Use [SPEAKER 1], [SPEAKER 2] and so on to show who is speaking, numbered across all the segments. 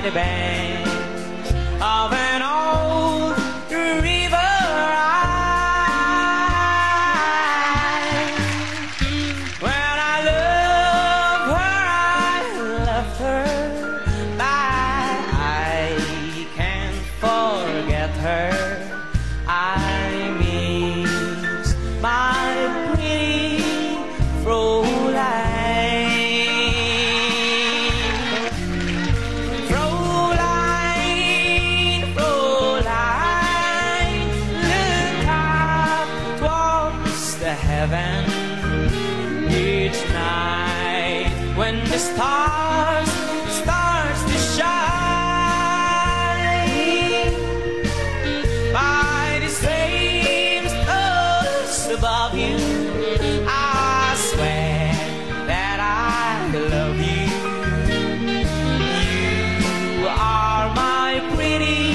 [SPEAKER 1] the bank of an old river. When I love her, but I can't forget her. I miss my pretty Fräulein. Fräulein, Fräulein, look up towards the heaven each night when the stars to shine. By the same stars above you, I swear that I love you. You are my pretty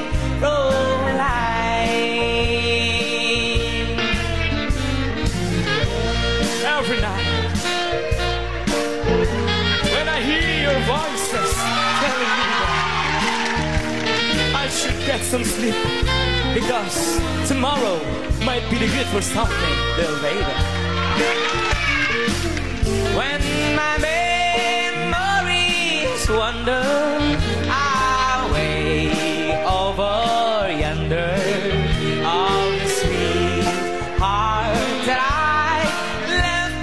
[SPEAKER 1] Fräulein. Every night when I hear your voices telling me that I should get some sleep, because tomorrow might be the good for something little later. When my memories wander away over yonder, of the sweet heart that I left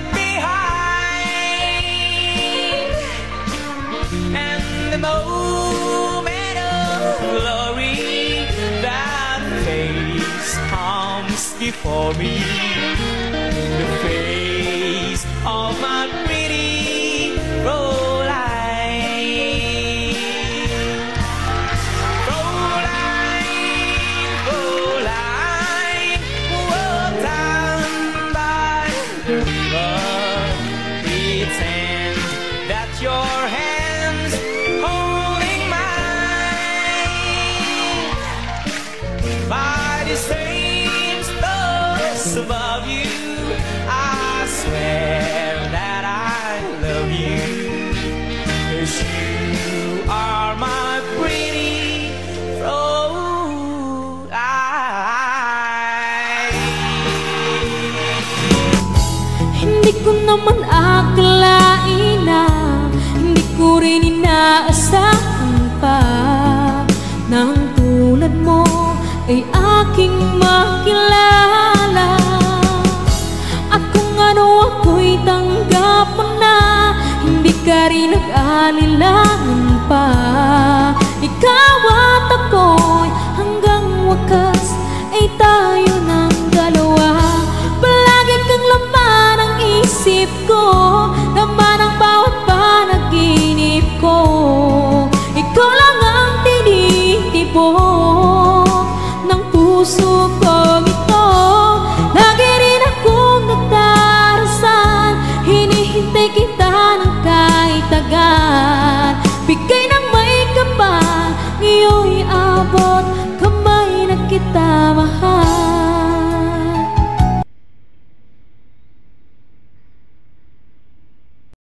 [SPEAKER 1] behind, and the moment of glory that face comes before me, the face of my pretty Fräulein. Fräulein, Fräulein, walk down by the river, pretend that your hands holding mine. By the same stars above you, I swear that I love you, 'cause you are my pretty Fräulein.
[SPEAKER 2] Hindi ko naman akalain na hindi ko rin inaasahan pa nang tulad mo ay aking makilala. At kung ano ako'y tanggap mo na, hindi ka rin nag-alilangan pa.